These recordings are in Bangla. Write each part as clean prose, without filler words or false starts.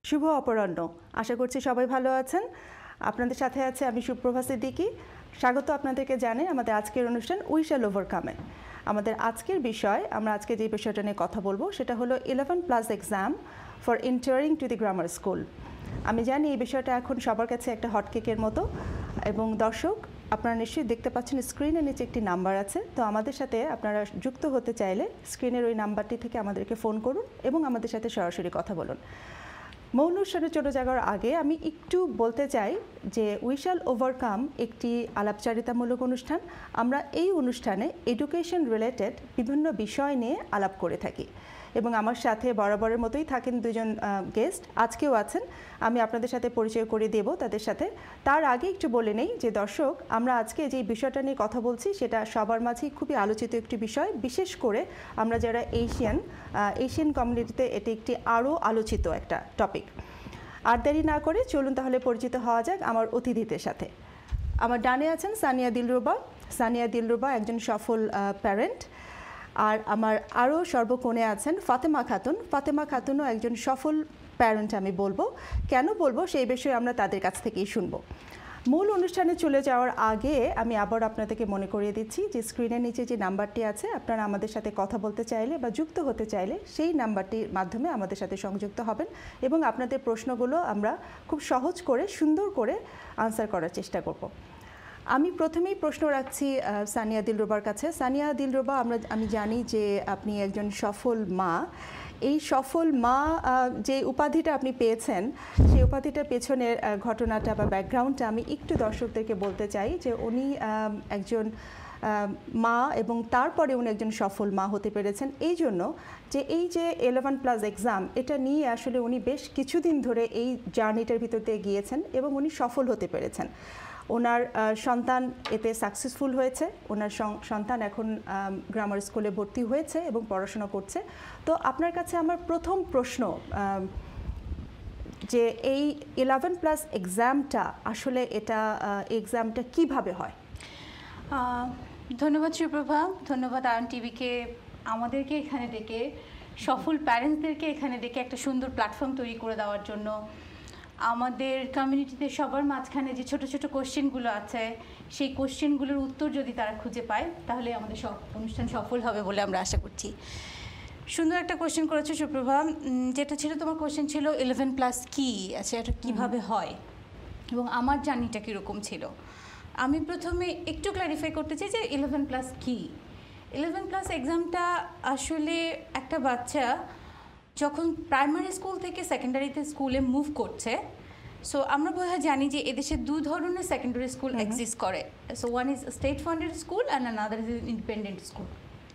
শুভ অপরাহ্ন। আশা করছি সবাই ভালো আছেন। আপনাদের সাথে আছে আমি সুপ্রভা সিদ্দিকী। স্বাগত আপনাদেরকে জানাই আমাদের আজকের অনুষ্ঠান উই শ্যাল ওভারকামে। আমাদের আজকের বিষয়, আমরা আজকে যে বিষয়টা নিয়ে কথা বলবো সেটা হলো 11+ exam for entering to the grammar school. আমি জানি এই বিষয়টা এখন সবার কাছে একটা হটকেকের মতো, এবং দর্শক আপনারা নিশ্চয়ই দেখতে পাচ্ছেন স্ক্রিনের নিচে একটি নাম্বার আছে। তো আমাদের সাথে আপনারা যুক্ত হতে চাইলে স্ক্রিনের ওই নাম্বারটি থেকে আমাদেরকে ফোন করুন এবং আমাদের সাথে সরাসরি কথা বলুন। মূল অনুষ্ঠানে চলে যাওয়ার আগে আমি একটু বলতে চাই যে উই শ্যাল ওভারকাম একটি আলাপচারিতামূলক অনুষ্ঠান। আমরা এই অনুষ্ঠানে এডুকেশন রিলেটেড বিভিন্ন বিষয় নিয়ে আলাপ করে থাকি, এবং আমার সাথে বরাবরের মতোই থাকেন দুজন গেস্ট, আজকেও আছেন। আমি আপনাদের সাথে পরিচয় করে দেব তাদের সাথে। তার আগে একটু বলে নেই যে দর্শক, আমরা আজকে যে বিষয়টা নিয়ে কথা বলছি সেটা সবার মাঝেই খুবই আলোচিত একটি বিষয়। বিশেষ করে আমরা যারা এশিয়ান কমিউনিটিতে এটি একটি আরও আলোচিত একটা টপিক। আর দেরি না করে চলুন তাহলে পরিচিত হওয়া যাক আমার অতিথিদের সাথে। আমার ডানে আছেন সানিয়া দিলরুবা। সানিয়া দিলরুবা একজন সফল প্যারেন্ট। আর আমার আরও সর্বকোণে আছেন ফাতেমা খাতুন। ফাতেমা খাতুনও একজন সফল প্যারেন্ট। আমি বলবো কেন বলবো সেই বিষয়ে আমরা তাদের কাছ থেকেই শুনবো। মূল অনুষ্ঠানে চলে যাওয়ার আগে আমি আবার আপনাদেরকে মনে করিয়ে দিচ্ছি যে স্ক্রিনের নিচে যে নাম্বারটি আছে, আপনারা আমাদের সাথে কথা বলতে চাইলে বা যুক্ত হতে চাইলে সেই নাম্বারটির মাধ্যমে আমাদের সাথে সংযুক্ত হবেন, এবং আপনাদের প্রশ্নগুলো আমরা খুব সহজ করে সুন্দর করে আনসার করার চেষ্টা করব। আমি প্রথমেই প্রশ্ন রাখছি সানিয়া দিলরুবার কাছে। সানিয়া দিলরুবা, আমি জানি যে আপনি একজন সফল মা। এই সফল মা যে উপাধিটা আপনি পেয়েছেন, সেই উপাধিটার পেছনের ঘটনাটা বা ব্যাকগ্রাউন্ডটা আমি একটু দর্শকদেরকে বলতে চাই যে উনি একজন মা, এবং তারপরে উনি একজন সফল মা হতে পেরেছেন এই জন্য যে এই যে 11+ এক্সাম, এটা নিয়ে আসলে উনি বেশ কিছুদিন ধরে এই জার্নিটার ভিতর দিয়ে গিয়েছেন এবং উনি সফল হতে পেরেছেন। ওনার সন্তান এতে সাকসেসফুল হয়েছে। ওনার সন্তান এখন গ্রামার স্কুলে ভর্তি হয়েছে এবং পড়াশোনা করছে। তো আপনার কাছে আমার প্রথম প্রশ্ন যে এই 11+ এক্সামটা আসলে এক্সামটা কিভাবে হয়? ধন্যবাদ সুপ্রভা, ধন্যবাদ আয়ন টিভিকে আমাদেরকে এখানে ডেকে, সফল প্যারেন্টসদেরকে এখানে ডেকে একটা সুন্দর প্ল্যাটফর্ম তৈরি করে দেওয়ার জন্য। আমাদের কমিউনিটিতে সবার মাঝখানে যে ছোট ছোট কোশ্চেনগুলো আছে, সেই কোশ্চেনগুলোর উত্তর যদি তারা খুঁজে পায় তাহলে আমাদের অনুষ্ঠান সফল হবে বলে আমরা আশা করছি। সুন্দর একটা কোশ্চেন করেছো সুপ্রভা। যেটা ছিল তোমার কোশ্চেন ছিল 11+ কি, আচ্ছা এটা কীভাবে হয় এবং আমার জার্নিটা কীরকম ছিল। আমি প্রথমে একটু ক্ল্যারিফাই করতে চাই যে 11+ কি। 11+ এক্সামটা আসলে একটা বাচ্চা যখন প্রাইমারি স্কুল থেকে সেকেন্ডারিতে স্কুলে মুভ করছে, সো আমরা বোধহয় জানি যে এদেশে দু ধরনের সেকেন্ডারি স্কুল এক্সিস্ট করে। So one is state funded school and another is independent school.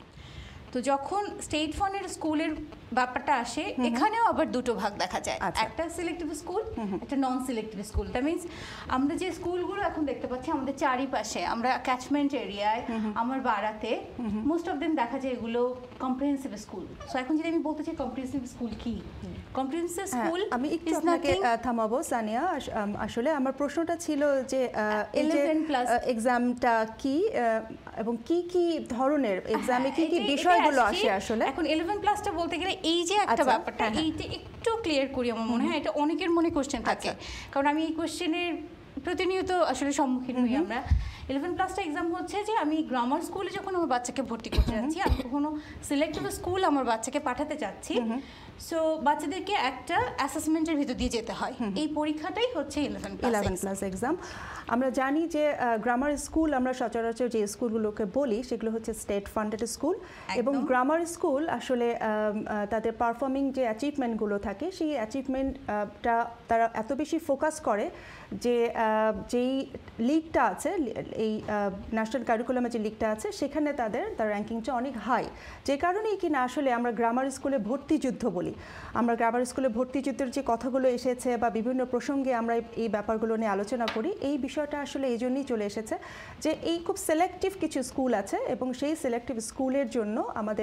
তো যখন স্টেট ফান্ডেড স্কুলের ব্যাপারটা আসে, এখানেও আবার দুটো ভাগ দেখা যায়, একটা সিলেক্টিভ স্কুল, একটা non selective school. That means আমরা যে স্কুলগুলো এখন দেখতে পাচ্ছি আমাদের চারিপাশে, আমরা ক্যাচমেন্ট এরিয়ায়, আমার বাড়াতে মোস্ট অফ দেম দেখা যায় এগুলো কম্প্রিহেন্সিভ স্কুল। সো এখন যদি আমি বলতে চাই কম্প্রিহেন্সিভ স্কুল কি, কম্প্রিহেন্সিভ স্কুল আমি একটু আপনাকে থামাবো সানিয়া। আসলে আমার প্রশ্নটা ছিল যে 11+ এক্সামটা কি এবং কি কি ধরনের এক্সামে কি কি বিষয়গুলো আসে আসলে। এখন 11+টা বলতে গেলে এই যে একটা ব্যাপারটা, এইটা একটু ক্লিয়ার করি। আমার মনে হয় এটা অনেকের মনে কোশ্চেন থাকে, কারণ আমি এই কোশ্চেনের প্রতিনিয়ত আসলে সম্মুখীন হই আমরা। 11+টা এক্সাম হচ্ছে যে আমি গ্রামার স্কুলে যখন আমার বাচ্চাকে ভর্তি করতে যাচ্ছি, আমি কখনো সিলেক্টিভ স্কুল আমার বাচ্চাকে পাঠাতে যাচ্ছি, সো বাচ্চাদেরকে একটা অ্যাসেসমেন্টের ভিতর দিয়ে যেতে হয়। এই পরীক্ষাটাই হচ্ছে 11+ এক্সাম। আমরা জানি যে গ্রামার স্কুল, আমরা সচরাচর যে স্কুলগুলোকে বলি সেগুলো হচ্ছে স্টেট ফান্ডেড স্কুল, এবং গ্রামার স্কুল আসলে তাদের পারফর্মিং যে অ্যাচিভমেন্টগুলো থাকে, সেই অ্যাচিভমেন্টটা তারা এত বেশি ফোকাস করে যে যেই লিগটা আছে, এই ন্যাশনাল কারিকুলামে যে লিগটা আছে, সেখানে তার র্যাঙ্কিংটা অনেক হাই। যে কারণেই কিনা আসলে আমরা গ্রামার স্কুলে ভর্তি যুদ্ধ বলি। আমরা গ্রামার স্কুলে ভর্তি যুদ্ধের যে কথাগুলো এসেছে বা বিভিন্ন প্রসঙ্গে আমরা এই ব্যাপারগুলো নিয়ে আলোচনা করি, এই বিষয়টা আসলে এই জন্যই চলে এসেছে যে এই খুব সিলেক্টিভ কিছু স্কুল আছে, এবং সেই সিলেক্টিভ স্কুলের জন্য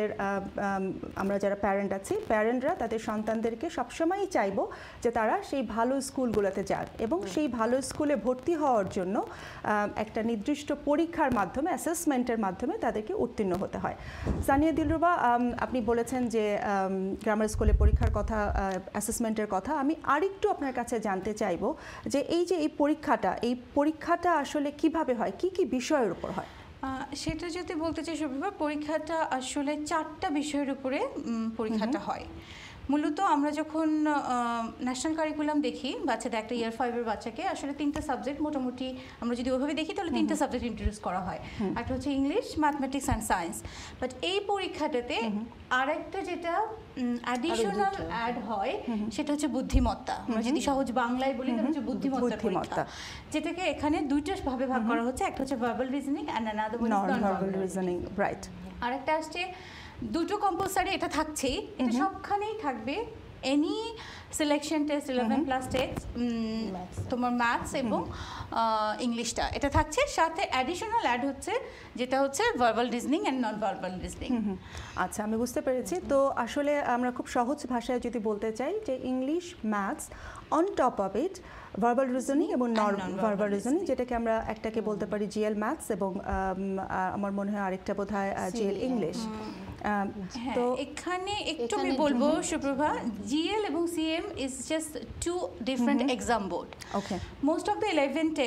আমরা যারা প্যারেন্ট আছি, প্যারেন্টরা তাদের সন্তানদেরকে সবসময়ই চাইবো যে তারা সেই ভালো স্কুলগুলোতে যাক, এবং সেই ভালো স্কুলে স্কুলে ভর্তি হওয়ার জন্য একটা নির্দিষ্ট পরীক্ষার মাধ্যমে, অ্যাসেসমেন্টের মাধ্যমে তাদেরকে উত্তীর্ণ হতে হয়। সানিয়া দিলরুবা, আপনি বলেছেন যে গ্রামার স্কুলে পরীক্ষার কথা, অ্যাসেসমেন্টের কথা। আমি আরেকটু আপনার কাছে জানতে চাইব যে এই পরীক্ষাটা আসলে কিভাবে হয়, কি কি বিষয়ের উপর হয়? সেটা যদি বলতে চাই সুপ্রভা, পরীক্ষাটা আসলে 4টা বিষয়ের উপরে পরীক্ষাটা হয়। মূলত আমরা যখন ন্যাশনাল কারিকুলাম দেখি বাচ্চাদের, একটা ইয়ার 5-এর বাচ্চাকে আসলে 3টা সাবজেক্ট মোটামুটি আমরা যদি ওইভাবে দেখি তাহলে 3টা সাবজেক্ট ইন্ট্রোডিউস করা হয়। একটা হচ্ছে English, mathematics and science. But এই পরীক্ষাটাতে আরেকটা যেটা অ্যাডিশনাল অ্যাড হয় সেটা হচ্ছে বুদ্ধিমত্তা। আমরা যদি সহজ বাংলায় বলি তাহলে হচ্ছে বুদ্ধিমত্তার পরীক্ষা, যেটাকে এখানে 2টা ভাবে ভাগ করা হচ্ছে। একটা হচ্ছে verbal reasoning and another one is non-verbal reasoning. Right. আরেকটা আসছে 2টো কম্পালসারি, এটা থাকছেই, এটা সবখানেই থাকবে। এনি সিলেকশন টেস্ট 11+ টেস্ট, তোমার ম্যাথস এবং ইংলিশটা এটা থাকছে, সাথে অ্যাডিশনাল অ্যাড হচ্ছে যেটা হচ্ছে verbal reasoning and non verbal reasoning. আচ্ছা, আমি বুঝতে পেরেছি। তো আসলে আমরা খুব সহজ ভাষায় যদি বলতে চাই যে English, maths, on top of it verbal reasoning এবং নন ভার্বাল রিজনিং, যেটাকে আমরা একটাকে বলতে পারি জিএল ম্যাথস এবং আমার মনে হয় আরেকটা বোধহয় জিএল ইংলিশ। তো এখানে একটু আমি বলবো সুপ্রভা, জিএল এবং CM is just 2 different exam board. Okay. Most of the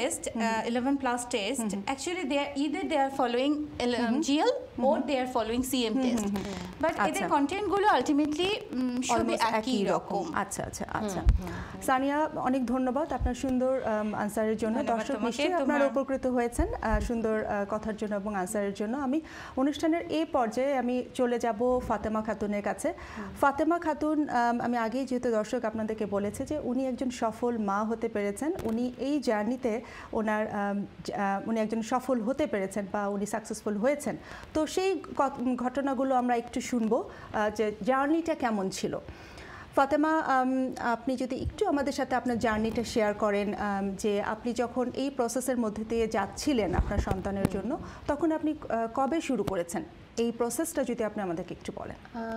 11+ test actually they are following GL or they are following CM test, but এদের কন্টেন্ট গুলো আলটিমেটলি সবই একই রকম। আচ্ছা আচ্ছা আচ্ছা। সানিয়া, অনেক ধন্যবাদ আপনার সুন্দর আনসারের জন্য। দর্শক নিশ্চয়ই আপনারা উপকৃত হয়েছেন সুন্দর কথার জন্য এবং আনসারের জন্য। আমি অনুষ্ঠানের এই পর্যায়ে আমি চলে যাব ফাতেমা খাতুনের কাছে। ফাতেমা খাতুন, আমি আগেই যেহেতু দর্শক আপনাদেরকে বলেছে যে উনি একজন সফল মা হতে পেরেছেন, উনি এই জার্নিতে উনি একজন সফল হতে পেরেছেন বা উনি সাকসেসফুল হয়েছেন। তো সেই ঘটনাগুলো আমরা একটু শুনবো যে জার্নিটা কেমন ছিল। ফাতেমা, আপনি যদি একটু আমাদের সাথে আপনার জার্নিটা শেয়ার করেন, যে আপনি যখন এই প্রসেসের মধ্যে দিয়ে যাচ্ছিলেন আপনার সন্তানের জন্য, তখন আপনি কবে শুরু করেছেন এই প্রসেসটা, যদি আপনি আমাদেরকে একটু বলেন।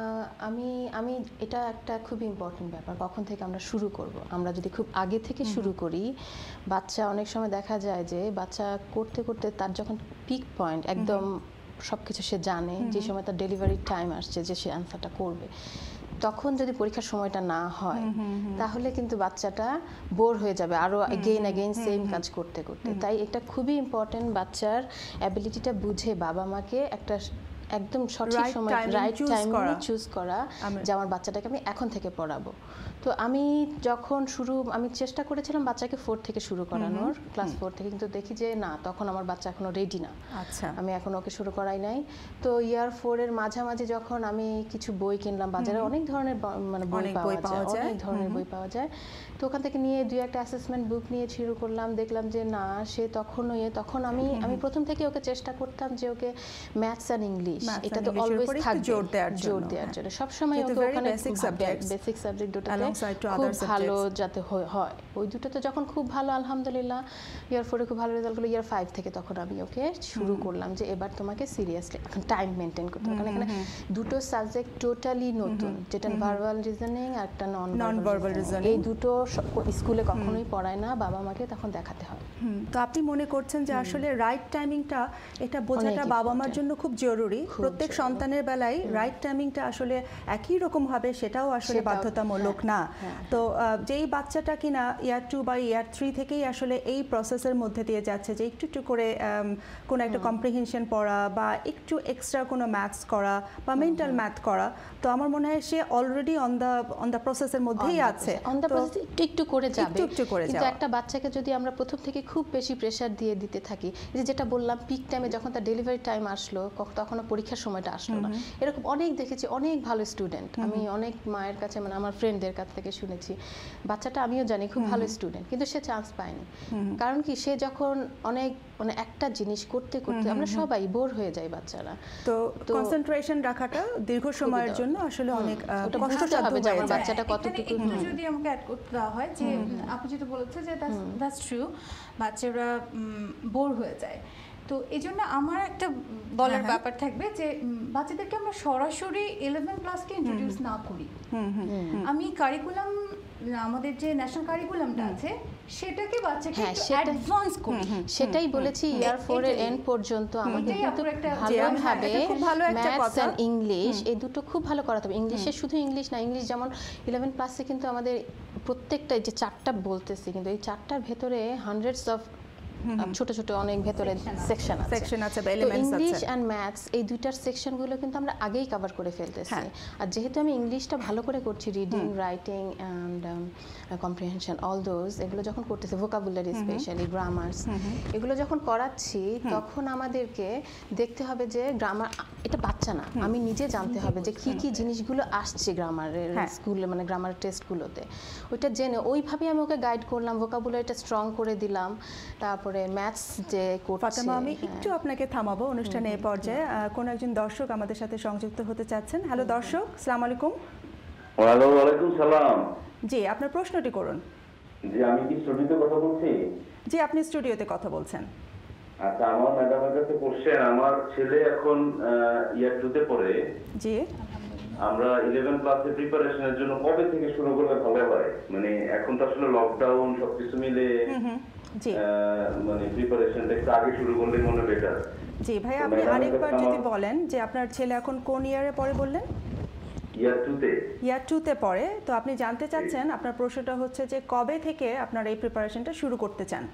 আমি এটা একটা খুব ইম্পর্টেন্ট ব্যাপার, কখন থেকে আমরা শুরু করব। আমরা যদি খুব আগে থেকে শুরু করি, বাচ্চা অনেক সময় দেখা যায় যে বাচ্চা করতে করতে তার যখন পিক পয়েন্ট, একদম সব কিছু সে জানে, যে সময় তার ডেলিভারি টাইম আসছে যে সে অ্যান্সারটা করবে, তখন যদি পরীক্ষার সময়টা না হয় তাহলে কিন্তু বাচ্চাটা বোর হয়ে যাবে আরও এগেইন সেম কাজ করতে করতে। তাই এটা খুবই ইম্পর্টেন্ট, বাচ্চার অ্যাবিলিটিটা বুঝে বাবা মাকে একটা একদম সঠিক সময় রাইট টাইম চুজ করা যে আমার বাচ্চাটাকে আমি এখন থেকে পড়াবো। তো আমি যখন আমি চেষ্টা করেছিলাম বাচ্চাকে 4 থেকে শুরু করানোর, ক্লাস 4 থেকে, কিন্তু দেখি যে না, তখন আমার বাচ্চা এখনো রেডি না। আচ্ছা, আমি এখন ওকে শুরু করাই নাই। তো ইয়ার 4-এর মাঝামাঝি যখন আমি কিছু বই কিনলাম, বাজারে অনেক ধরনের মানে বই পাওয়া যায়, অনেক ধরনের বই পাওয়া যায়। তো ওখান থেকে নিয়ে 2-একটা অ্যাসেসমেন্ট বুক নিয়ে শুরু করলাম। দেখলাম যে না, সে তখন আমি প্রথম থেকে ওকে চেষ্টা করতাম যে ওকে ম্যাথস আর ইংলিশ এটা তো অলওয়েজ থাকবে, জোর দেওয়ার জন্য সবসময় ওকে ওখানে বেসিক সাবজেক্ট দুটোতে খুব ভালো যাতে হয়। ওই দুটোতে যখন খুব ভালো, আলহামদুলিল্লাহ ইয়ার 4-এ খুব ভালো রেজাল্ট করলো। ইয়ার 5 থেকে তখন আমি ওকে শুরু করলাম যে এবার তোমাকে সিরিয়াসলি এখন টাইম মেনটেন করতে হবে, কারণ এখানে দুটো সাবজেক্ট টোটালি নতুন, যেটা ভার্বাল রিজনিং আর একটা নন ভার্বাল রিজনিং। এই দুটো স্কুলে কখনোই পড়ায় না, বাবা মাকে তখন দেখাতে হয়। তো আপনি মনে করছেন যে আসলে রাইট টাইমিংটা, এটা বোঝাটা বাবা মার জন্য খুব জরুরি। প্রত্যেক সন্তানের বেলায় রাইট টাইমিংটা আসলে একই রকম হবে সেটাও আসলে বাধ্যতামূলক না। তো যেই বাচ্চাটা কিনা ইয়ার 2 বা ইয়ার 3 থেকেই আসলে এই প্রসেসের মধ্যে দিয়ে যাচ্ছে, যে একটু একটু করে কোনো একটা কম্প্রিহেনশন পড়া বা একটু এক্সট্রা কোনো ম্যাথস করা বা মেন্টাল ম্যাথ করা, তো আমার মনে হয় সে অলরেডি অন দ্য প্রসেসের মধ্যেই আছে। একটু করে যাবে, কিন্তু একটা বাচ্চাকে যদি আমরা প্রথম থেকে খুব বেশি প্রেশার দিতে থাকি, যেটা বললাম পিক টাইমে যখন তার ডেলিভারি টাইম আসলো তখনও পরীক্ষার সময়টা আসলো না, এরকম অনেক দেখেছি, অনেক ভালো স্টুডেন্ট। আমি অনেক মায়ের কাছে, মানে আমার ফ্রেন্ডদের কাছ থেকে শুনেছি, বাচ্চাটা আমিও জানি খুব ভালো স্টুডেন্ট, কিন্তু সে চান্স পায়নি। কারণ কি, সে যখন অনেক মানে একটা জিনিস করতে করতে আমরা সবাই বোর হয়ে যাই বাচ্চারা, তো কনসেন্ট্রেশন রাখাটা দীর্ঘ সময়ের জন্য আসলে অনেক কষ্টসাধ্য হয়ে যায়। বাচ্চাটা কতটুকু, যদি আমাকে অ্যাড করতে দেওয়া হয় যে আপনি যেটা বলেছেন যে দ্যাটস ট্রু, বাচ্চারা বোর হয়ে যায়। তো এই জন্য আমার একটা বলার ব্যাপার থাকবে যে বাচ্চাদেরকে আমরা সরাসরি 11+কে ইন্ট্রোডিউস না করি। আমি কারিকুলাম আমাদের যে ন্যাশনাল কারিকুলামটা আছে সেটাকে বাচ্চাকে অ্যাডভান্স করি। সেটাই বলেছি ইয়ার 4 এর এন্ড পর্যন্ত আমাদের কিন্তু ভালোভাবে ম্যাথস এন্ড ইংলিশ এই দুটো খুব ভালো করাতে হবে। ইংলিশে শুধু ইংলিশ না, ইংলিশ যেমন 11 ক্লাসে কিন্তু আমাদের প্রত্যেকটা যে চারটা বলতেছি কিন্তু এই চারটার ভেতরে হান্ড্রেডস অফ ছোট ছোট অনেক ভেতরে সেকশন আছে বা এলিমেন্টস আছে। ইংলিশ এন্ড ম্যাথস এই দুইটার সেকশনগুলো কিন্তু আমরা আগেই কভার করে ফেলতেছি। আর যেহেতু আমি ইংলিশটা ভালো করে করছি, reading, writing and comprehension all those, এগুলো যখন করতেছি, ভোকাবুলারি স্পেশালি গ্রামারস, এগুলো যখন করাচ্ছি তখন আমাদেরকে দেখতে হবে যে গ্রামার এটা বাচ্চা না, আমি নিজে জানতে হবে যে কি কি জিনিসগুলো আসছে গ্রামারের স্কুলে, মানে গ্রামার টেস্টগুলোতে, ওইটা জেনে ওইভাবে আমি ওকে গাইড করলাম, ভোকাবুলারিটা স্ট্রং করে দিলাম। তারপরে ম্যাথস যে করছে। ফাতেমা, আমি একটু আপনাকে থামাবো অনুষ্ঠানে এই পর্যায়ে। কোন একজন দর্শক আমাদের সাথে সংযুক্ত হতে চাচ্ছেন। হ্যালো দর্শক, আসসালামু আলাইকুম। ওয়ালাইকুম সালাম। জি, আপনার প্রশ্নটি করুন। জি, আমি কি স্টুডিওতে কথা বলছি? জি, আপনি স্টুডিওতে কথা বলছেন। আচ্ছা, আমার ম্যাডামের কাছে কোশ্চেন, আমার ছেলে এখন ইয়ার 2 তে পড়ে। জি, আমরা 11 ক্লাসে প্রিপারেশনের জন্য কবে থেকে শুরু করলে ভালো হয়? মানে এখন তো আসলে লকডাউন সবকিছু মিলে জি, মানে প্রিপারেশনটা একটু আগে শুরু করলে মনে বেটার। জি ভাই, আপনি আরেকবার যদি বলেন যে আপনার ছেলে এখন কোন ইয়ারে পড়ে বললেন? ইয়ার 2 তে। ইয়ার 2 তে পড়ে। তো আপনি জানতে চাচ্ছেন, আপনার প্রশ্নটা হচ্ছে যে কবে থেকে আপনার এই প্রিপারেশনটা শুরু করতে চান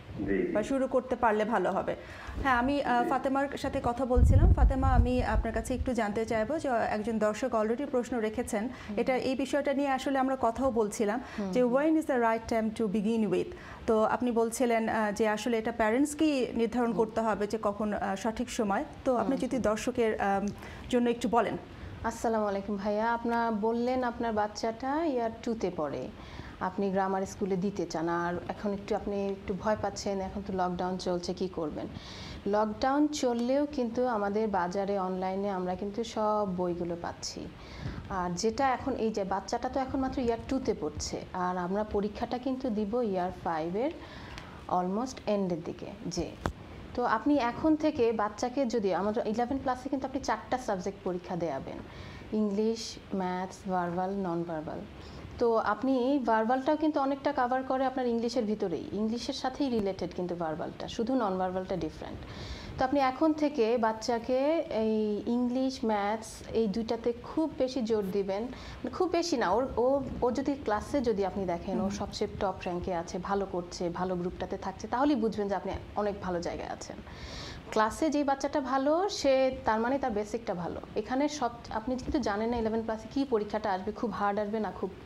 বা শুরু করতে পারলে ভালো হবে। হ্যাঁ, আমি ফাতেমার সাথে কথা বলছিলাম। ফাতেমা, আমি আপনার কাছে একটু জানতে চাইবো যে একজন দর্শক অলরেডি প্রশ্ন রেখেছেন, এটা এই বিষয়টা নিয়ে আসলে আমরা কথাও বলছিলাম যে when is the right time to begin with. তো আপনি বলছিলেন যে আসলে এটা প্যারেন্টসকেই নির্ধারণ করতে হবে যে কখন সঠিক সময়। তো আপনি যদি দর্শকের জন্য একটু বলেন। আসসালামু আলাইকুম ভাইয়া, আপনার বললেন আপনার বাচ্চাটা ইয়ার 2 তে পড়ে, আপনি গ্রামার স্কুলে দিতে চান, আর এখন আপনি একটু ভয় পাচ্ছেন, এখন তো লকডাউন চলছে, কি করবেন? লকডাউন চললেও কিন্তু আমাদের বাজারে অনলাইনে আমরা কিন্তু সব বইগুলো পাচ্ছি। আর যেটা এখন এই যে বাচ্চাটা তো এখন মাত্র ইয়ার 2 তে পড়ছে, আর আমরা পরীক্ষাটা কিন্তু দিব ইয়ার 5 এর অলমোস্ট এন্ডের দিকে। যে তো আপনি এখন থেকে বাচ্চাকে, যদি আমাদের 11 ক্লাসে কিন্তু আপনি 4টা সাবজেক্ট পরীক্ষা দেয়াবেন, English, maths, verbal, non verbal. তো আপনি ভার্বালটাও কিন্তু অনেকটা কভার করে আপনার ইংলিশের ভিতরেই, ইংলিশের সাথেই রিলেটেড কিন্তু ভার্বালটা, শুধু নন ভার্বালটা ডিফারেন্ট। তো আপনি এখন থেকে বাচ্চাকে এই ইংলিশ, ম্যাথস এই দুইটাতে খুব বেশি জোর দিবেন, খুব বেশি না, ও যদি ক্লাসে যদি আপনি দেখেন ও সবচেয়ে টপ র্যাঙ্কে আছে, ভালো করছে, ভালো গ্রুপটাতে থাকছে, তাহলেই বুঝবেন যে আপনি অনেক ভালো জায়গায় আছেন। ক্লাসে যেই বাচ্চাটা ভালো, সে তার মানে তার বেসিকটা ভালো। এখানে সব আপনি কিন্তু জানেন না 11 ক্লাসে কী পরীক্ষাটা আসবে, খুব হার্ড আসবে না, খুব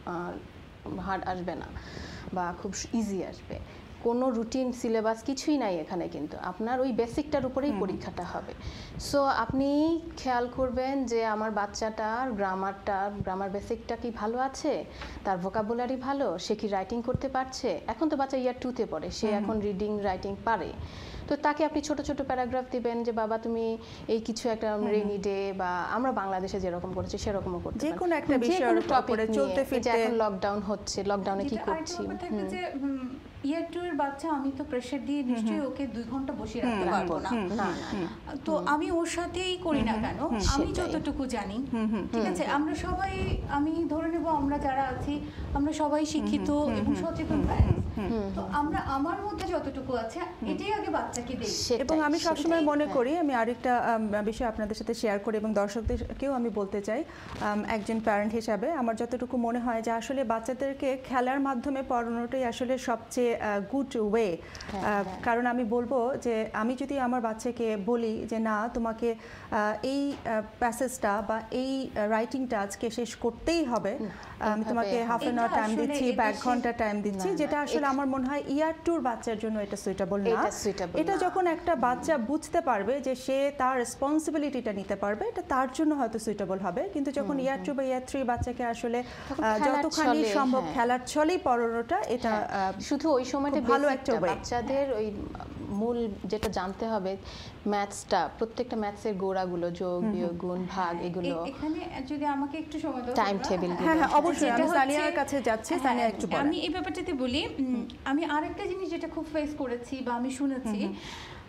হার্ড আসবে না, বা খুব ইজি আসবে, কোনো রুটিন সিলেবাস কিছুই নাই এখানে, কিন্তু আপনার ওই বেসিকটার উপরেই পরীক্ষাটা হবে। সো আপনি খেয়াল করবেন যে আমার বাচ্চাটার গ্রামার বেসিকটা কি ভালো আছে, তার ভোকাবুলারি ভালো, সে কি রাইটিং করতে পারছে। এখন তো বাচ্চা ইয়ার 2 তে পড়ে, সে এখন রিডিং রাইটিং পারে। তো তাকে আপনি ছোট ছোট প্যারাগ্রাফ দিবেন যে বাবা তুমি এই কিছু একটা রেইনি ডে, বা আমরা বাংলাদেশে যেরকম করেছি সেরকমও করতে পারি, যে কোনো একটা বিষয়ের উপরে চলতে ফিরতে। এখন লকডাউন হচ্ছে, লকডাউনে কি করছি। ইয়ার 2 এর বাচ্চা, আমি তো প্রেসার দিয়ে নিশ্চয়ই ওকে 2 ঘন্টা বসিয়ে রাখতে পারবো না। তো আমি ওর সাথেই করি না কেন, আমি যতটুকু জানি, ঠিক আছে, আমরা সবাই, আমি ধরে নেব আমরা যারা আছি আমরা সবাই শিক্ষিত এবং সচেতন প্যারেন্টস। তো আমরা আমার মধ্যে যতটুকু আছে এটাই আগে বাচ্চাকে দেই। এবং আমি সবসময় মনে করি, আমি আরেকটা বিষয় আপনাদের সাথে শেয়ার করি এবং দর্শকদেরকেও আমি বলতে চাই, একজন প্যারেন্ট হিসাবে আমার যতটুকু মনে হয় যে আসলে বাচ্চাদেরকে খেলার মাধ্যমে পড়ানোটাই আসলে সবচেয়ে গুড ওয়ে। কারণ আমি বলবো যে আমি যদি আমার বাচ্চাকে বলি যে না, তোমাকে এই প্যাসেজটা বা এই রাইটিংটা আজকে শেষ করতেই হবে, আমি তোমাকে হাফ অ্যান আওয়ার টাইম দিচ্ছি বা 1 ঘন্টা টাইম দিচ্ছি, যেটা আসলে আমার মনে হয় ইয়ার 2 বাচ্চার জন্য এটা সুইটেবল না। এটা যখন একটা বাচ্চা বুঝতে পারবে যে সে তার রেসপন্সিবিলিটিটা নিতে পারবে, এটা তার জন্য হয়তো সুইটেবল হবে। কিন্তু যখন ইয়ার 2 বা ইয়ার 3 বাচ্চাকে আসলে যতখানি সম্ভব খেলার ছলেই পড়ানোটা, এটা শুধু ওই সময়টা ভালো একটা বাচ্চাদের ওই মূল যেটা জানতে হবে, ম্যাথসটা, প্রত্যেকটা ম্যাথসের গোড়াগুলো, যোগ, বিয়োগ, গুণ, ভাগ, এগুলো। এখানে যদি আমাকে একটু সময় দাও, টাইম টেবিল। হ্যাঁ হ্যাঁ, অবশ্যই আমি সানিয়ার কাছে যাচ্ছি। সানিয়া একটু বলেন। আমি এই ব্যাপারটাতে বলি, আমি আরেকটা জিনিস যেটা খুব ফেস করেছি বা আমি শুনেছি,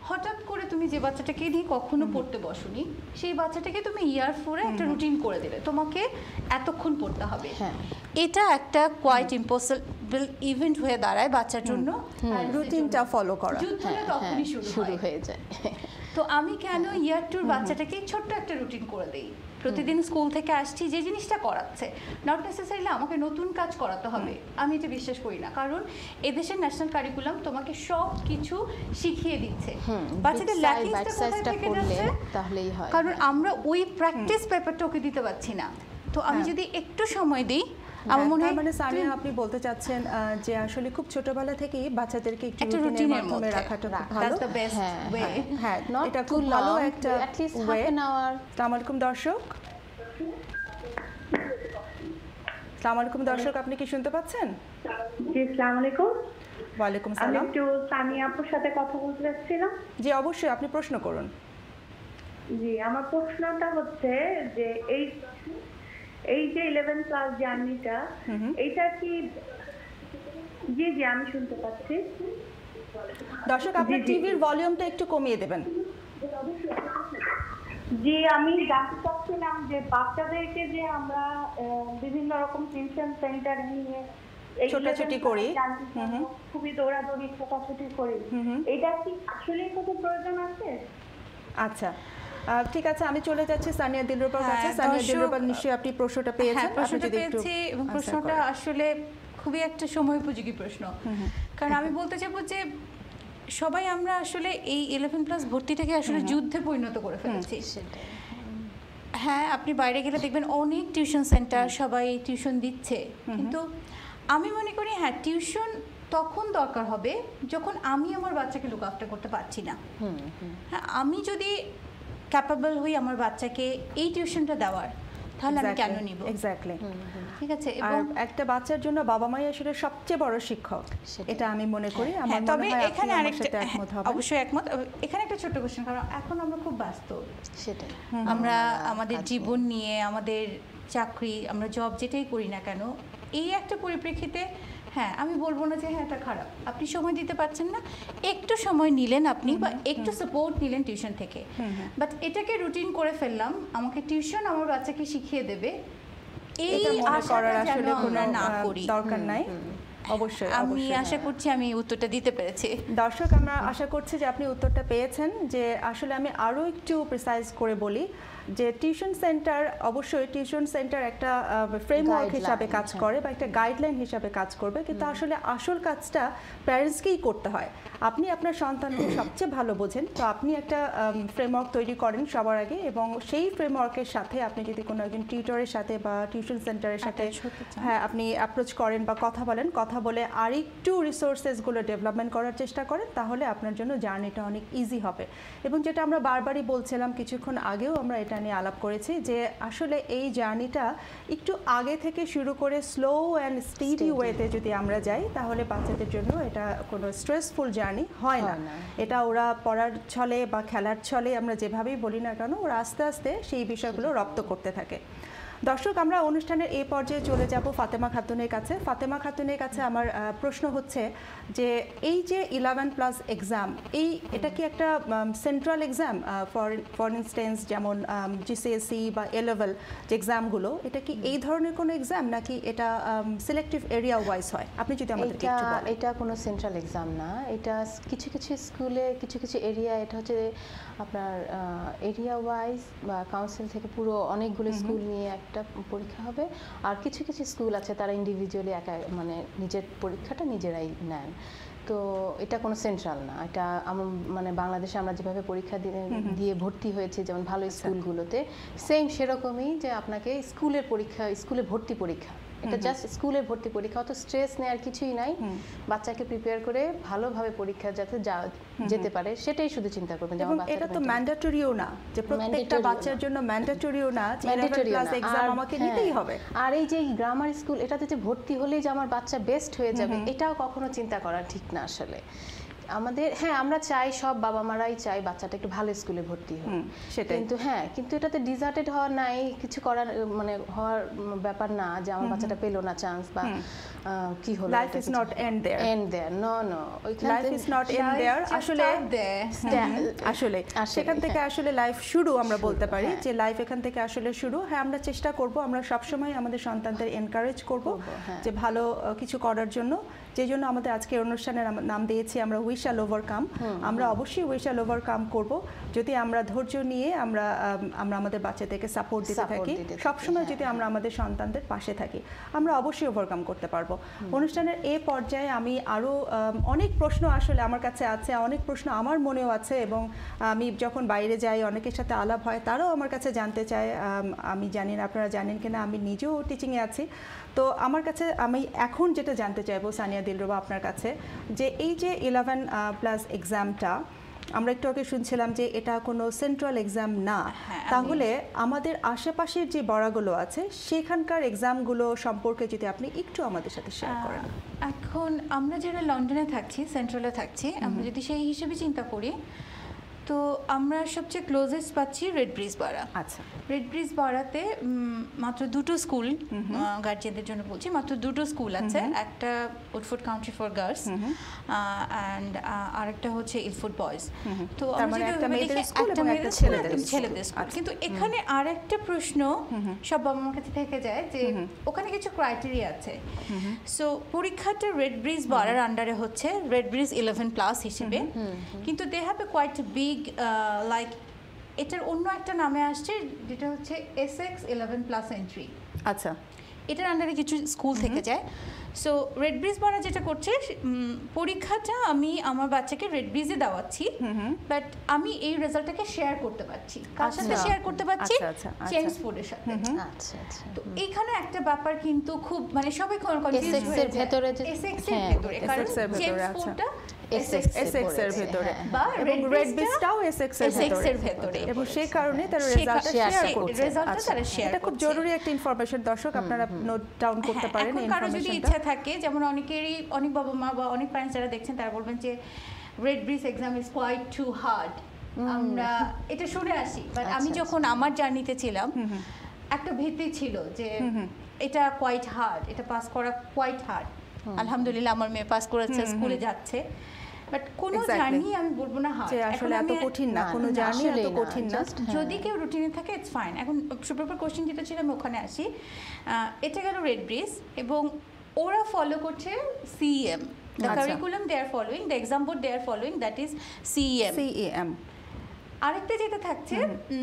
হঠাৎ করে তুমি যে বাচ্চাটাকে নিয়ে কখনো পড়তে বসোনি সেই বাচ্চাটাকে তুমি ইয়ার 4-এ একটা রুটিন করে দিলে তোমাকে এতক্ষণ পড়তে হবে, এটা একটা কোয়াইট ইম্পসিবল ইভেন্ট হয়ে দাঁড়ায় বাচ্চার জন্য। রুটিনটা ফলো করা যুদ্ধটা তখনই শুরু হয়ে যায়। তো আমি কেন ইয়ার 2 বাচ্চাটাকে ছোট্ট একটা রুটিন করে দেই, প্রতিদিন স্কুল থেকে আসছি যে জিনিসটা করাচ্ছে, নট নেসেসারিলি আমাকে নতুন কাজ করাতে হবে, আমি এটা বিশ্বাস করি না। কারণ এদেশের ন্যাশনাল কারিকুলাম তোমাকে সব কিছু শিখিয়ে দিচ্ছে, বাচ্চাদের ল্যাকিংসটা কোথায় থেকে যাচ্ছে, তাহলেই হয়। কারণ আমরা ওই প্র্যাকটিস পেপারটা ওকে দিতে পারছি না। তো আমি যদি একটু সময় দিই, আমার মনে হয় মানে সানিয়া আপনি বলতে চাচ্ছেন যে আসলে খুব ছোটবেলা থেকেই বাচ্চাদেরকে একটু রুটিনের মধ্যে রাখাটা ভালো, দ্যাটস দ্য বেস্ট ওয়ে। হ্যাঁ, এটা খুব ভালো একটা at least half an hour। আসসালামু আলাইকুম দর্শক, আসসালামু আলাইকুম দর্শক, আপনি কি শুনতে পাচ্ছেন? জি, আসসালামু আলাইকুম। ওয়ালাইকুম আমি সালাম। একটু সানিয়া আপুর সাথে কথা বলতে চাচ্ছিলাম। জি অবশ্যই, আপনি প্রশ্ন করুন। জি, আমার প্রশ্নটা হচ্ছে যে এই যে 11 ক্লাস জার্নিটা, এইটা কি? জি জি, আমি শুনতে পাচ্ছি। দর্শক, আপনি টিভির ভলিউমটা একটু কমিয়ে দেবেন। জি, আমি জানতে চাচ্ছিলাম যে বাচ্চাদেরকে যে আমরা বিভিন্ন রকম টিউশন সেন্টার নিয়ে ছোটাছুটি করি, খুবই দৌড়াদৌড়ি ছোটাছুটি করি, এটা কি আসলে কোনো প্রয়োজন আছে? আচ্ছা, ঠিক আছে, আমি চলে যাচ্ছি সানিয়া দিলরুবার কাছে। সানিয়া দিলরুবার, নিশ্চয়ই আপনি প্রশ্নটা পেয়েছেন। প্রশ্নটা পেয়েছি এবং প্রশ্নটা আসলে খুবই একটা সময় উপযোগী প্রশ্ন। কারণ আমি বলতে চাইবো যে সবাই আমরা আসলে এই 11+ ভর্তিটাকে আসলে যুদ্ধে পরিণত করে ফেলেছি। হ্যাঁ, আপনি বাইরে গেলে দেখবেন অনেক টিউশন সেন্টার, সবাই টিউশন দিচ্ছে, কিন্তু আমি মনে করি হ্যাঁ, টিউশন তখন দরকার হবে যখন আমি আমার বাচ্চাকে লুক আফটার করতে পারছি না। হ্যাঁ, আমি যদি ক্যাপাবল হই আমার বাচ্চাকে এই টিউশনটা দেওয়ার, তাহলে আমি কেন নিব? এক্স্যাক্টলি, ঠিক আছে। এবং একটা বাচ্চার জন্য বাবা মাই আসলে সবচেয়ে বড় শিক্ষক, এটা আমি মনে করি। আমার তবে মনে হয় এখানে আরেকটা, একমত হবে। অবশ্যই একমত। এখানে একটা ছোট্ট কোশ্চেন, কারণ এখন আমরা খুব ব্যস্ত, সেটাই আমরা আমাদের জীবন নিয়ে, আমাদের চাকরি, আমরা জব যেটাই করি না কেন, এই একটা পরিপ্রেক্ষিতে হ্যাঁ, আমি বলবো না যে হ্যাঁ এটা খারাপ, আপনি সময় দিতে পারছেন না, একটু সময় নিলেন আপনি, বা একটু সাপোর্ট নিলেন টিউশন থেকে, বাট এটাকে রুটিন করে ফেললাম, আমাকে টিউশন আমার বাচ্চাকে শিখিয়ে দেবে, এই আশাটা যেন আমরা না করি, দরকার নাই। অবশ্যই, আমি আশা করছি আমি উত্তরটা দিতে পেরেছি। দর্শক, আমরা আশা করছি যে আপনি উত্তরটা পেয়েছেন। যে আসলে আমি আরও একটু প্রিসাইজ করে বলি যে টিউশন সেন্টার, অবশ্যই টিউশন সেন্টার একটা ফ্রেমওয়ার্ক হিসাবে কাজ করে বা একটা গাইডলাইন হিসাবে কাজ করবে, কিন্তু আসলে আসল কাজটা প্যারেন্টসকেই করতে হয়। আপনি আপনার সন্তানকে সবচেয়ে ভালো বোঝেন, তো আপনি একটা ফ্রেমওয়ার্ক তৈরি করেন সবার আগে, এবং সেই ফ্রেমওয়ার্কের সাথে আপনি যদি কোনো একজন টিউটরের সাথে বা টিউশন সেন্টারের সাথে হ্যাঁ আপনি অ্যাপ্রোচ করেন বা কথা বলেন, কথা বলে আরেকটু রিসোর্সেসগুলো ডেভেলপমেন্ট করার চেষ্টা করেন, তাহলে আপনার জন্য জার্নিটা অনেক ইজি হবে। এবং যেটা আমরা বারবারই বলছিলাম, কিছুক্ষণ আগেও আমরা এটা নিয়ে আলাপ করেছি, যে আসলে এই জার্নিটা একটু আগে থেকে শুরু করে স্লো অ্যান্ড স্টিডি ওয়েতে যদি আমরা যাই, তাহলে বাচ্চাদের জন্য এটা কোনো স্ট্রেসফুল জার্নি হয় না। এটা ওরা পড়ার ছলে বা খেলার ছলে, আমরা যেভাবেই বলি না কেন, ওরা আস্তে আস্তে সেই বিষয়গুলো রপ্ত করতে থাকে। দর্শক, আমরা অনুষ্ঠানের এই পর্যায়ে চলে যাব ফাতেমা খাতুনের কাছে। ফাতেমা খাতুনের কাছে আমার প্রশ্ন হচ্ছে যে এই যে 11+ এক্সাম, এটা কি একটা সেন্ট্রাল এক্সাম? ফর ইনস্টেন্স যেমন জিসিএসসি বা এ লেভেল যে এক্সামগুলো, এটা কি এই ধরনের কোনো এক্সাম, নাকি এটা সিলেক্টিভ এরিয়া ওয়াইজ হয়? আপনি যদি আমাদেরকে একটু বলেন। এটা কোনো সেন্ট্রাল এক্সাম না, এটা কিছু কিছু স্কুলে, কিছু কিছু এরিয়া, এটা হচ্ছে আপনার এরিয়া ওয়াইজ বা কাউন্সিল থেকে পুরো অনেকগুলো স্কুল নিয়ে একটা পরীক্ষা হবে। আর কিছু কিছু স্কুল আছে তারা ইন্ডিভিজুয়ালি মানে নিজের পরীক্ষাটা নিজেরাই নেন। তো এটা কোনো সেন্ট্রাল না, এটা মানে বাংলাদেশে আমরা যেভাবে পরীক্ষা দিয়ে ভর্তি হয়েছে, যেমন ভালো স্কুলগুলোতে সেম সেরকমই, যে আপনাকে স্কুলের পরীক্ষা, স্কুলে ভর্তি পরীক্ষা, এটা জাস্ট স্কুলের ভর্তি পরীক্ষা, অত স্ট্রেস নেওয়ার কিছুই নাই। বাচ্চাকে প্রিপেয়ার করে ভালোভাবে পরীক্ষা যাতে যেতে পারে সেটাই শুধু চিন্তা করবেন। এবং এটা তো ম্যান্ডেটরিও না যে প্রত্যেকটা বাচ্চার জন্য ম্যান্ডেটরিও না যে 11+ এক্সাম আমাকে নিতেই হবে। আর এই যে গ্রামার স্কুল, এটাতে যে ভর্তি হলেই যে আমার বাচ্চা বেস্ট হয়ে যাবে, এটাও কখনো চিন্তা করা ঠিক না আসলে। আমাদের হ্যাঁ আমরা চাই, সব বাবা মারাই চাই বাচ্চাটা একটু ভালো স্কুলে ভর্তি হোক, সেটাই। কিন্তু এটাতে ডিজার্টেড হওয়ার নাই, কিছু করার মানে হওয়ার ব্যাপার না যে আমার বাচ্চাটা পেলো না চান্স বা কি হলো। Life is not end there, no life is not end there. আসলে আসলে সেখান থেকে আসলে লাইফ শুরু আমরা বলতে পারি, যে লাইফ এখান থেকে আসলে শুরু। হ্যাঁ, আমরা চেষ্টা করব, আমরা সবসময় আমাদের সন্তানদের এনকারেজ করব যে ভালো কিছু করার জন্য, যে জন্য আমাদের আজকের অনুষ্ঠানের নাম দিয়েছি আমরা উই শ্যাল ওভারকাম। আমরা অবশ্যই উই শ্যাল ওভারকাম করব যদি আমরা ধৈর্য নিয়ে আমরা আমাদের বাচ্চাদেরকে সাপোর্ট দিতে থাকি, সবসময় যদি আমরা আমাদের সন্তানদের পাশে থাকি, আমরা অবশ্যই ওভারকাম করতে পারবো। অনুষ্ঠানের এই পর্যায়ে আমি আরও অনেক প্রশ্ন আসলে আমার কাছে আছে, অনেক প্রশ্ন আমার মনেও আছে, এবং আমি যখন বাইরে যাই অনেকের সাথে আলাপ হয়, তারাও আমার কাছে জানতে চায়। আমি জানি না আপনারা জানেন কিনা, আমি নিজেও টিচিংয়ে আছি, তো আমার কাছে আমি এখন যেটা জানতে চাইবো সানিয়া দিলরুবা আপনার কাছে, যে এই যে 11+ এক্সামটা আমরা একটু আগে শুনছিলাম যে এটা কোনো সেন্ট্রাল এক্সাম না, তাহলে আমাদের আশেপাশের যে বড়াগুলো আছে সেখানকার এক্সামগুলো সম্পর্কে যদি আপনি একটু আমাদের সাথে শেয়ার করেন। এখন আমরা যারা লন্ডনে থাকছি, সেন্ট্রালে থাকছি, আমরা যদি সেই হিসেবে চিন্তা করি, তো আমরা সবচেয়ে ক্লোজেস্ট পাচ্ছি রেড ব্রিজ বারা। আচ্ছা, রেড ব্রিজ বারাতে মাত্র দুটো স্কুল, গার্জিয়ানদের জন্য বলছি, মাত্র দুটো স্কুল আছে। একটা Woodford country for girls and আরেকটা হচ্ছে ইলফোর্ড বয়েজ। তো আমরা যদি একটা মেয়েদের স্কুল এবং একটা ছেলেদের স্কুল, কিন্তু এখানে আরেকটা প্রশ্ন সব বাবা মার কাছে থেকে যায় যে ওখানে কিছু ক্রাইটেরিয়া আছে। সো পরীক্ষাটা রেড ব্রিজ বারার আন্ডারে হচ্ছে রেড ব্রিজ 11+ হিসেবে, কিন্তু they have a quite big like এটার অন্য একটা নামে আসছে যেটা হচ্ছে এসএক্স 11+ এন্ট্রি। আচ্ছা, এটার আন্ডারে কিছু স্কুল থেকে যায়। সো রেড ব্রিজ বারা যেটা করছে, পরীক্ষাটা আমি আমার বাচ্চাকে রেড ব্রিজে দেওয়াচ্ছি, বাট আমি এই রেজাল্টটাকে শেয়ার করতে পারছি, কার সাথে শেয়ার করতে পারছি? চেমসফোর্ডের সাথে। আচ্ছা আচ্ছা। তো এইখানে একটা ব্যাপার কিন্তু খুব মানে সবাই কনফিউজ হয়ে যায় ভেতরে, এসএক্স এর ভেতরে, কারণ চেমসফোর্ডটা এসএক্স এর ভেতরে বা রেড ব্রিজটাও এসএক্স এর ভেতরে, এবং সেই কারণে তারা রেজাল্টটা শেয়ার করছে। এটা খুব জরুরি একটা ইনফরমেশন, দর্শক আপনারা নোট ডাউন করতে পারেন এই ইনফরমেশনটা। যদি ইচ্ছা থাকে, যেমন অনেক বাবা মা বা অনেক প্যারেন্টস যারা দেখছেন তারা বলবেন যে Redbridge exam is quite too hard, আমরা এটা শুনে আসি, বাট আমি যখন আমার জার্নিতে ছিলাম একটা ভীতি ছিল যে এটা কোয়াইট হার্ড, এটা পাস করা কোয়াইট হার্ড। আলহামদুলিল্লাহ আমার মেয়ে পাস করেছে, স্কুলে যাচ্ছে, বাট কোনো জার্নি আমি বলবো না হার্ড, আসলে এত কঠিন না, কোনো জার্নি এত কঠিন না। যদি কেউ রুটিনে থাকে ইটস ফাইন। এখন সুপার কোশ্চেন যেটা ছিল আমি ওখানে আসি, এটা গেল রেড ব্রিজ, এবং ওরা ফলো করছে CM, the curriculum they are following, the exam board they are following, that is CM. আরেকটা যেটা থাকছে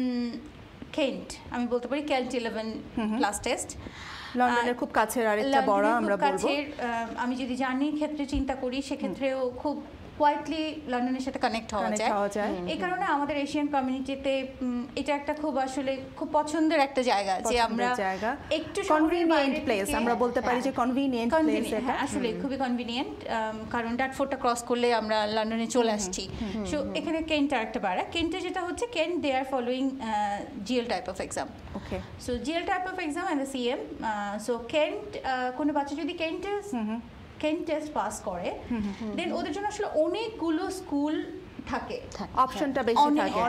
কেন্ট, আমি বলতে পারি কেন্ট 11+ টেস্ট, লন্ডনের খুব কাছের আরেকটা বড় আমরা বলবো। আমি যদি জার্নির ক্ষেত্রে চিন্তা করি, সেক্ষেত্রেও খুব কোয়াইটলি লন্ডনের সাথে কানেক্ট হওয়া যায়। এই কারণে আমাদের এশিয়ান কমিউনিটিতে এটা একটা খুব আসলে খুব পছন্দের একটা জায়গা, যে আমরা একটু কনভিনিয়েন্ট প্লেস, আমরা বলতে পারি যে কনভিনিয়েন্ট প্লেস এটা আসলে খুবই কনভিনিয়েন্ট, কারণ ডাটফোর্ডটা ক্রস করলে আমরা লন্ডনে চলে আসছি। সো এখানে কেন্ট আরেকটা বাড়া। কেন্টে যেটা হচ্ছে Kent they are following GL type of exam. Okay, so GL type of exam and the CM. So Kent, কোনো বাচ্চা যদি কেন্ট টেস্ট পাস করে, দেন ওদের জন্য আসলে অনেকগুলো স্কুল থাকে, অপশনটা বেশি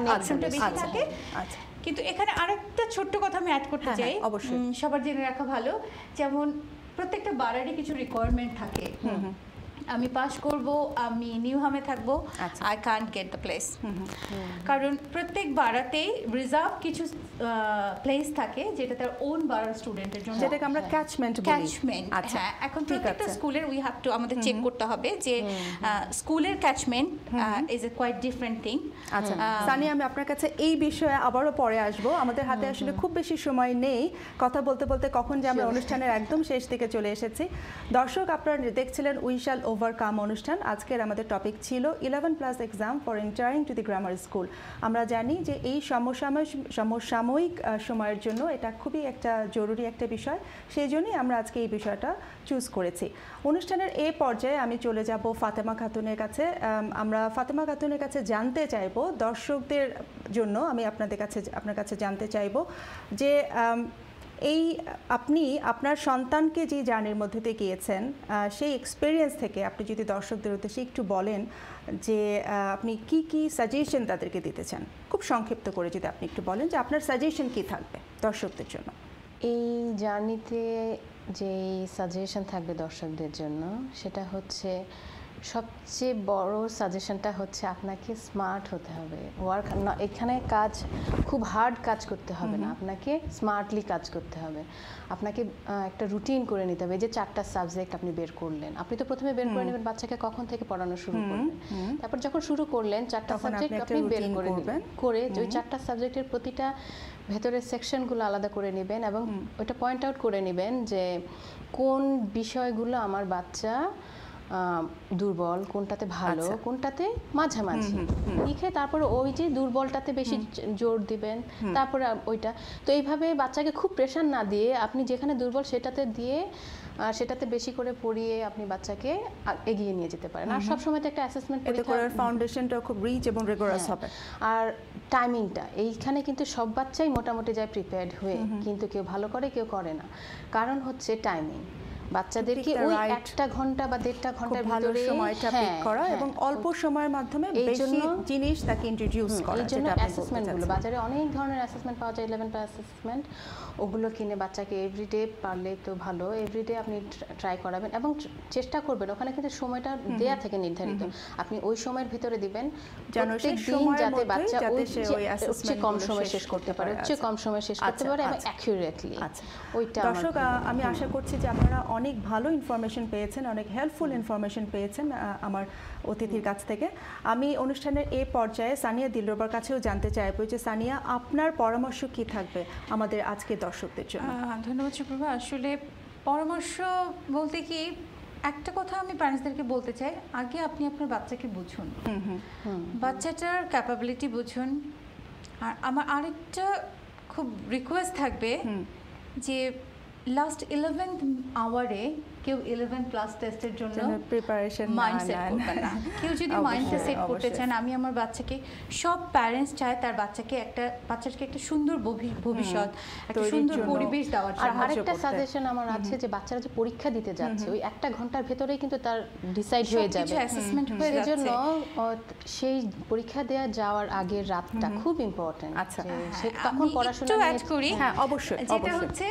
থাকে। কিন্তু এখানে আরেকটা ছোট্ট কথা আমি অ্যাড করতে চাই, অবশ্যই সবার জেনে রাখা ভালো, যেমন প্রত্যেকটা বারারই কিছু রিকোয়ারমেন্ট থাকে। আমি পাস করব, আমি নিউহামে থাকবো, I can't get the place, কারণ প্রত্যেক বারাতেই রিজার্ভ কিছু প্লেস থাকে যেটা তার ওন বারার স্টুডেন্টের জন্য, যেটাকে আমরা ক্যাচমেন্ট বলি। হ্যাঁ, এখন প্রত্যেকটা স্কুলের উই হ্যাভ টু আমাদের চেক করতে হবে যে স্কুলের catchment is a quite different thing. আচ্ছা সানিয়া, আমি আপনার কাছে এই বিষয়ে আবারও পরে আসব, আমাদের হাতে আসলে খুব বেশি সময় নেই, কথা বলতে বলতে কখন যে আমরা অনুষ্ঠানের একদম শেষ দিকে চলে এসেছি। দর্শক, আপনারা দেখছিলেন উই শ্যাল ওভারকাম অনুষ্ঠান। আজকের আমাদের টপিক ছিল 11+ exam for entering to the grammar school. আমরা জানি যে এই সমসাময়িক সময়ের জন্য এটা খুবই একটা জরুরি একটা বিষয়, সেই জন্যই আমরা আজকে এই বিষয়টা চুজ করেছি। অনুষ্ঠানের এই পর্যায়ে আমি চলে যাব ফাতেমা খাতুনের কাছে। আমরা ফাতেমা খাতুনের কাছে জানতে চাইব, দর্শকদের জন্য আমি আপনার কাছে জানতে চাইব যে এই আপনি আপনার সন্তানকে যে জার্নির মধ্যে দিয়ে গিয়েছেন সেই এক্সপিরিয়েন্স থেকে আপনি যদি দর্শকদের উদ্দেশ্যে একটু বলেন যে আপনি কি কি সাজেশন তাদেরকে দিতে চান, খুব সংক্ষিপ্ত করে যদি আপনি একটু বলেন যে আপনার সাজেশন কি থাকবে দর্শকদের জন্য। এই জার্নিতে যে সাজেশন থাকবে দর্শকদের জন্য সেটা হচ্ছে, সবচেয়ে বড় সাজেশনটা হচ্ছে আপনাকে স্মার্ট হতে হবে। এখানে কাজ খুব হার্ড কাজ করতে হবে না, আপনাকে স্মার্টলি কাজ করতে হবে। আপনাকে একটা রুটিন করে নিতে হবে। এই যে 4টা সাবজেক্ট আপনি বের করলেন, আপনি তো প্রথমে বের করে নেবেন বাচ্চাকে কখন থেকে পড়ানো শুরু করবেন, তারপর যখন শুরু করলেন 4টা সাবজেক্ট আপনি বের করে নেবেন, করে ওই 4টা সাবজেক্টের প্রতিটা ভেতরের সেকশনগুলো আলাদা করে নেবেন এবং ওইটা পয়েন্ট আউট করে নেবেন যে কোন বিষয়গুলো আমার বাচ্চা দুর্বল, কোনটাতে ভালো, কোনটাতে মাঝামাঝি লিখে তারপরে ওই যে দুর্বলটাতে বেশি জোর দিবেন, তারপরে ওইটা। তো এইভাবে বাচ্চাকে খুব প্রেশার না দিয়ে আপনি যেখানে দুর্বল সেটাতে দিয়ে সেটাতে বেশি করে পড়িয়ে আপনি বাচ্চাকে এগিয়ে নিয়ে যেতে পারেন। আর সবসময় তো একটা অ্যাসেসমেন্ট পরীক্ষার ফাউন্ডেশনটা খুব রিচ এবং রিগোরাস হবে। আর টাইমিংটা, এইখানে কিন্তু সব বাচ্চাই মোটামুটি যায় প্রিপেয়ার্ড হয়ে, কিন্তু কেউ ভালো করে কেউ করে না। কারণ হচ্ছে টাইমিং। বাচ্চাদেরকে ওই 1 ঘন্টা বা 1.5 ঘন্টার ভিতরে সময়টা পিক করা এবং অল্প সময়ের মাধ্যমে বেশি জিনিস তাকে ইন্ট্রোডিউস করা। এই জন্য অ্যাসেসমেন্টগুলো, বাজারে অনেক ধরনের অ্যাসেসমেন্ট পাওয়া যায়, 11 প্লাস অ্যাসেসমেন্ট, ওগুলো কিনে বাচ্চাকে এভরিডে পারলে তো ভালো, এভরিডে আপনি ট্রাই করাবেন এবং চেষ্টা করবেন। ওখানে কিন্তু সময়টা দেয়া থেকে নির্ধারিত, আপনি ওই সময়ের ভিতরে দিবেন প্রত্যেক দিন, যাতে বাচ্চা ওই কম সময় শেষ করতে পারে, কম সময় শেষ করতে পারে এবং অ্যাকুরেটলি। ওইটা দর্শক, আমি আশা করছি যে আপনারা অনেক ভালো ইনফরমেশন পেয়েছেন, অনেক হেল্পফুল ইনফরমেশন পেয়েছেন আমার অতিথির কাছ থেকে। আমি অনুষ্ঠানের এই পর্যায়ে সানিয়া দিলরুবার কাছেও জানতে চাইবো যে সানিয়া, আপনার পরামর্শ কি থাকবে আমাদের আজকে দর্শকদের জন্য? ধন্যবাদ সুপ্রভা। আসলে পরামর্শ বলতে কি, একটা কথা আমি প্যারেন্টসদেরকে বলতে চাই, আগে আপনি আপনার বাচ্চাকে বুঝুন, বাচ্চাটার ক্যাপাবিলিটি বুঝুন। আর আমার আরেকটা খুব রিকোয়েস্ট থাকবে যে লাস্ট 11th আওয়ারে কেউ 11 প্লাস টেস্টের জন্য প্রিপারেশন মাইন্ডসেট করবেন না। কেউ যদি মাইন্ডসেট সেট করতে চান, আমি আমার বাচ্চাকে, সব প্যারেন্টস চায় তার বাচ্চাকে একটা সুন্দর ভবিষ্যৎ, একটা সুন্দর পরিবেশ দেওয়ার জন্য। আর আরেকটা সাজেশন আমার আছে যে বাচ্চারা যে পরীক্ষা দিতে যাচ্ছে ওই 1 ঘন্টার ভেতরেই কিন্তু তার ডিসাইড হয়ে যাবে, অ্যাসেসমেন্ট হয়ে যাচ্ছে। সেজন্য সেই পরীক্ষা দেওয়া যাওয়ার আগের রাতটা খুব ইম্পর্টেন্ট। আচ্ছা, সে তখন পড়াশোনা একটু অ্যাড করি। হ্যাঁ, অবশ্যই। যেটা হচ্ছে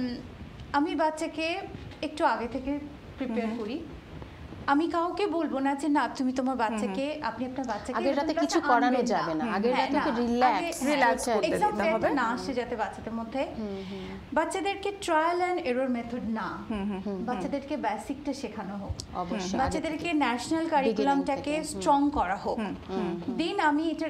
আমি বাচ্চাকে একটু আগে থেকে প্রিপেয়ার করি। আমি কাউকে বলবো না যে না তুমি তোমার বাচ্চাকে, আপনি আপনার বাচ্চাকে আগের রাতে কিছু করানো যাবে না, আগের রাতে রিল্যাক্স করতে দিতে হবে, না আসে যাতে বাচ্চাদের মধ্যে। বাচ্চাদেরকে ট্রায়াল অ্যান্ড এরর মেথড না, বাচ্চাদেরকে বেসিকটা শেখানো হোক, অবশ্যই বাচ্চাদেরকে ন্যাশনাল কারিকুলামটাকে স্ট্রং করা হোক। দেন আমি এটার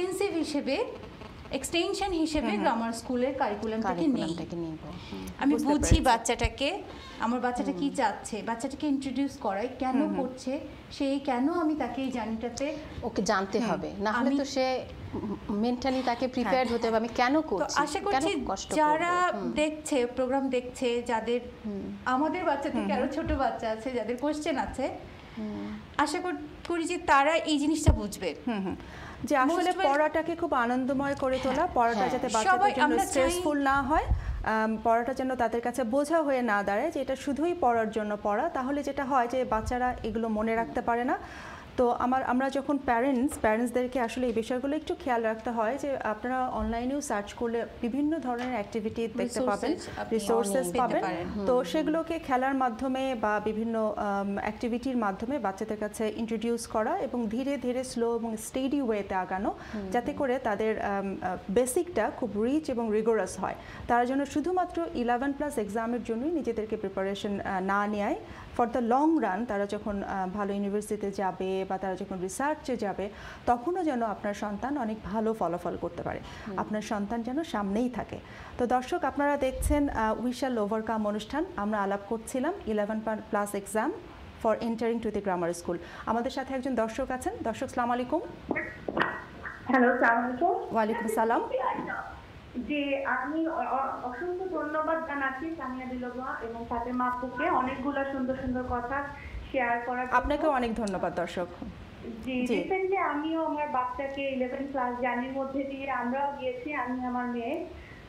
এক্সটেনশন হিসেবে গ্রামার স্কুলের কারিকুলামটাকে নেই। আমি বুঝি বাচ্চাটাকে, আমার বাচ্চাটা কি চাচ্ছে, বাচ্চাটাকে ইন্ট্রোডিউস করাই, কেন করছে, সেই কেন আমি তাকে এই জার্নিটাতে ওকে জানতে হবে, না হলে তো সে মেন্টালি তাকে প্রিপেয়ারড হতে হবে আমি কেন করছি। আশা করছি যারা দেখছে, প্রোগ্রাম দেখছে, যাদের আমাদের বাচ্চা থেকে আরো ছোট বাচ্চা আছে, যাদের কোশ্চেন আছে, আশা করি যে তারা এই জিনিসটা বুঝবে যে আসলে পড়াটাকে খুব আনন্দময় করে তোলা, পড়াটা যাতে বাচ্চাদের জন্য স্ট্রেসফুল না হয়, পড়াটা যেন তাদের কাছে বোঝা হয়ে না দাঁড়ায় যে এটা শুধুই পড়ার জন্য পড়া। তাহলে যেটা হয় যে বাচ্চারা এগুলো মনে রাখতে পারে না। তো আমরা যখন প্যারেন্টসদেরকে আসলে এই বিষয়গুলো একটু খেয়াল রাখতে হয় যে আপনারা অনলাইনেও সার্চ করলে বিভিন্ন ধরনের অ্যাক্টিভিটি দেখতে পাবেন, রিসোর্সেস পাবেন। তো সেগুলোকে খেলার মাধ্যমে বা বিভিন্ন অ্যাক্টিভিটির মাধ্যমে বাচ্চাদের কাছে ইন্ট্রোডিউস করা এবং ধীরে ধীরে স্লো এবং স্টেডি ওয়েতে আগানো, যাতে করে তাদের বেসিকটা খুব রিচ এবং রিগোরাস হয়। তারা যেন শুধুমাত্র 11 প্লাস এক্সামের জন্যই নিজেদেরকে প্রিপারেশন না নেয়, ফর দ্য লং রান তারা যখন ভালো ইউনিভার্সিটিতে যাবে বা তারা যখন রিসার্চে যাবে, তখনও যেন আপনার সন্তান অনেক ভালো ফলাফল করতে পারে, আপনার সন্তান যেন সামনেই থাকে। তো দর্শক, আপনারা দেখছেন উই শ্যাল ওভারকাম অনুষ্ঠান। আমরা আলাপ করছিলাম 11 plus exam for entering to the grammar school. আমাদের সাথে একজন দর্শক আছেন। দর্শক, সালাম আলাইকুম। হ্যালো, সালাম আলাইকুম। ওয়ালাইকুম সালাম। জি, আমি অসংখ্য ধন্যবাদ জানাচ্ছি সানিয়া দিলরুবা এবং ফাতেমা আপুকে অনেকগুলো সুন্দর সুন্দর কথা শেয়ার করার জন্য। আপনাকেও অনেক ধন্যবাদ দর্শক। জি, রিসেন্টলি আমিও আমার বাচ্চাকে 11 ক্লাস জার্নির মধ্যে দিয়ে আমরাও গিয়েছি, আমি আমার মেয়ে।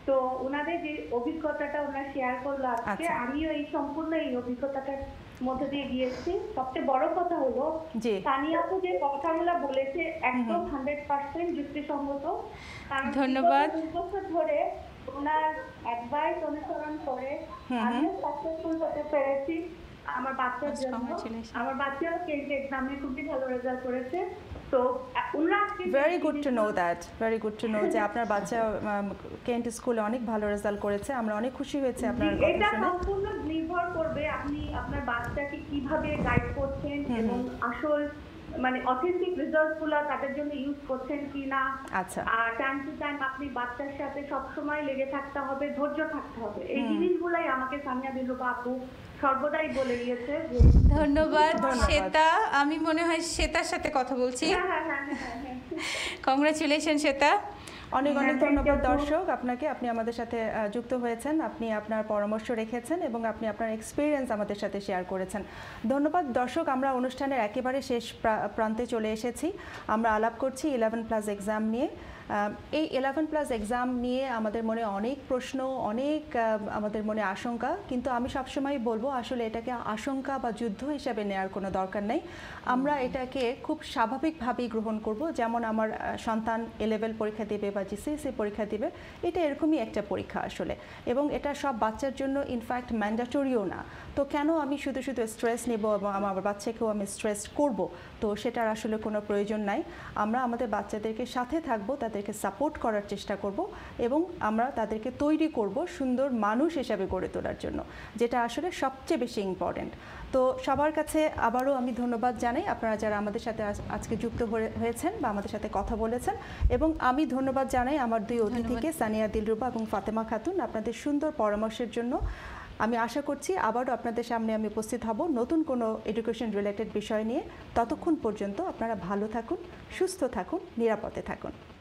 তো ওনাদের যে অভিজ্ঞতাটা ওনারা শেয়ার করলো আজকে, আচ্ছা। আমিও এই সম্পূর্ণ এই অভিজ্ঞতাটার মধ্যে দিয়ে গিয়েছি। সবচেয়ে বড় কথা হলো জি। তানিয়া আপু যে কথাগুলো বলেছে একদম 100% যুক্তিসঙ্গত। কারণ ধন্যবাদ। 2 বছর ধরে ওনার অ্যাডভাইস অনুসরণ করে আমিও সাকসেসফুল হতে পেরেছি আমার বাচ্চার জন্য। Congratulations. আমার বাচ্চাও কেন্ট এক্সামে খুবই ভালো রেজাল্ট করেছে। তো ওনারা আজকে very good to know that, very good to know যে আপনার বাচ্চা কেন্ট স্কুলে অনেক ভালো রেজাল্ট করেছে। আমরা অনেক খুশি হয়েছে আপনার কথা এটা শুনে। সম্পূর্ণ নির্ভর করবে আপনি আপনার বাচ্চাকে কিভাবে গাইড করছেন এবং আসল মানে অথেন্টিক রেজাল্টগুলো তাদের জন্য ইউজ করছেন কি না। আচ্ছা। আর টাইম টু টাইম আপনি বাচ্চার সাথে সবসময় লেগে থাকতে হবে, ধৈর্য থাকতে হবে। এই জিনিসগুলাই আমাকে সামিয়া দিলরুবা আপু সর্বদাই বলে গিয়েছে যে ধন্যবাদ শ্বেতা। আমি মনে হয় শ্বেতার সাথে কথা বলছি। হ্যাঁ। কংগ্রাচুলেশন শ্বেতা। অনেক অনেক thank you, ধন্যবাদ আপু। দর্শক আপনাকে, আপনি আমাদের সাথে যুক্ত হয়েছেন, আপনি আপনার পরামর্শ রেখেছেন এবং আপনি আপনার এক্সপিরিয়েন্স আমাদের সাথে শেয়ার করেছেন। ধন্যবাদ দর্শক। আমরা অনুষ্ঠানের একেবারে শেষ প্রান্তে চলে এসেছি। আমরা আলাপ করছি 11+ এক্সাম নিয়ে। এই 11+ এক্সাম নিয়ে আমাদের মনে অনেক প্রশ্ন, অনেক আমাদের মনে আশঙ্কা, কিন্তু আমি সবসময় বলবো আসলে এটাকে আশঙ্কা বা যুদ্ধ হিসাবে নেওয়ার কোনো দরকার নেই। আমরা এটাকে খুব স্বাভাবিকভাবেই গ্রহণ করব। যেমন আমার সন্তান A-level পরীক্ষা দেবে বা GCSE পরীক্ষা দেবে, এটা এরকমই একটা পরীক্ষা আসলে, এবং এটা সব বাচ্চার জন্য ইনফ্যাক্ট ম্যান্ডেটরিও না। তো কেন আমি শুধু শুধু স্ট্রেস নেব এবং আমার বাচ্চাকেও আমি স্ট্রেস করব? তো সেটার আসলে কোনো প্রয়োজন নাই। আমরা আমাদের বাচ্চাদেরকে সাথে থাকবো, তাদেরকে সাপোর্ট করার চেষ্টা করব এবং আমরা তাদেরকে তৈরি করব সুন্দর মানুষ হিসাবে গড়ে তোলার জন্য, যেটা আসলে সবচেয়ে বেশি ইম্পর্ট্যান্ট। তো সবার কাছে আবারও আমি ধন্যবাদ জানাই, আপনারা যারা আমাদের সাথে আজকে যুক্ত হয়েছেন বা আমাদের সাথে কথা বলেছেন, এবং আমি ধন্যবাদ জানাই আমার 2 অতিথিকে, সানিয়া দিলরুবা এবং ফাতেমা খাতুন, আপনাদের সুন্দর পরামর্শের জন্য। আমি আশা করছি আবারও আপনাদের সামনে আমি উপস্থিত হব নতুন কোনো এডুকেশন রিলেটেড বিষয় নিয়ে। ততক্ষণ পর্যন্ত আপনারা ভালো থাকুন, সুস্থ থাকুন, নিরাপদে থাকুন।